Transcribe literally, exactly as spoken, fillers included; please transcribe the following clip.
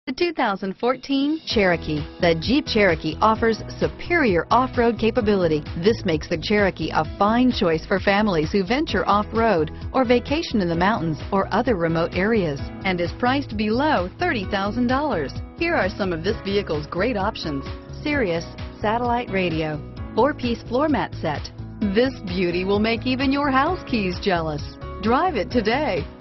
The two thousand fourteen Cherokee. The Jeep Cherokee offers superior off-road capability. This makes the Cherokee a fine choice for families who venture off-road or vacation in the mountains or other remote areas, and is priced below thirty thousand dollars. Here are some of this vehicle's great options: Sirius satellite radio, four-piece floor mat set. This beauty will make even your house keys jealous. Drive it today.